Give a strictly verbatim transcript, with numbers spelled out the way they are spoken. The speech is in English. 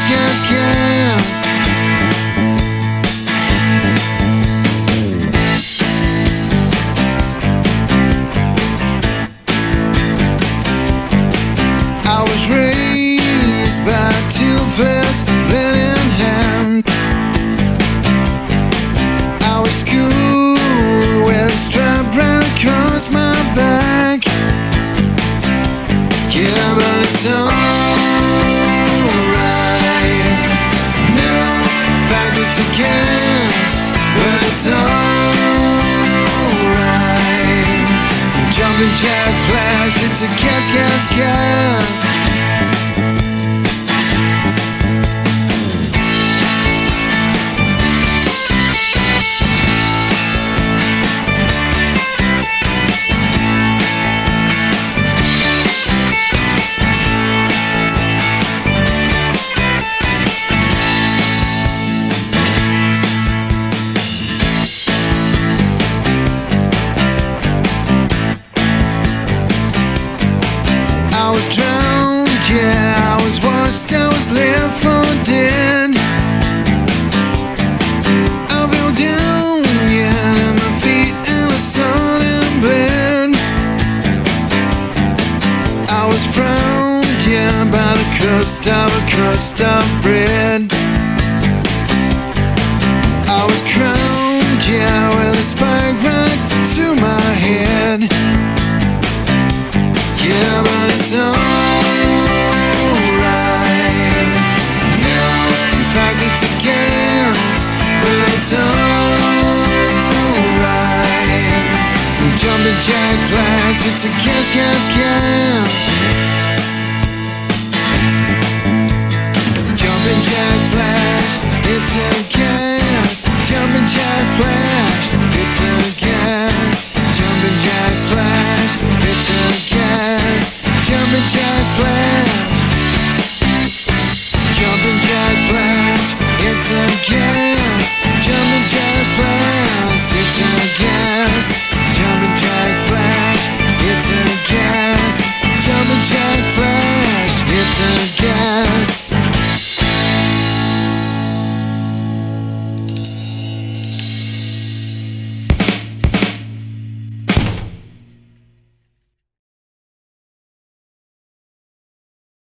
gas, gas. I was raised by toothless, bled in hand. I was schooled with a strap right across my back. Yeah, but it's alright. No, faculty cares, but it's alright. Jumpin Jack Flash, it's a gas, gas, gas. I was drowned, yeah, I was washed, I was left for dead. I fell down, yeah, and my feet and I saw them bled. I was frowned, yeah, by the crust of a crust of bread. I was crowned, yeah, with a spike right through my head. Yeah, but it's alright. No, in fact it's a gas, but it's alright. Jumpin Jack Flash, it's a gas, gas, gas. Jumpin Jack Flash, it's a gas. Jumpin Jack Flash.